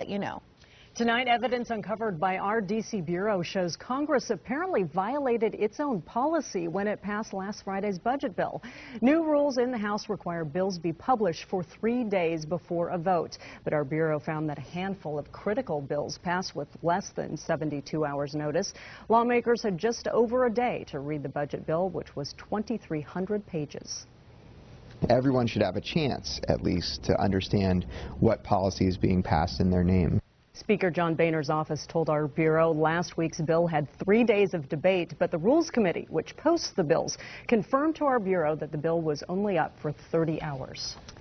let you know. Tonight, evidence uncovered by our D.C. Bureau shows Congress apparently violated its own policy when it passed last Friday's budget bill. New rules in the House require bills be published for 3 days before a vote. But our Bureau found that a handful of critical bills passed with less than 72 hours notice. Lawmakers had just over a day to read the budget bill, which was 2,300 pages. Everyone should have a chance, at least, to understand what policy is being passed in their name. Speaker John Boehner's office told our Bureau last week's bill had 3 days of debate, but the Rules Committee, which posts the bills, confirmed to our Bureau that the bill was only up for 30 hours.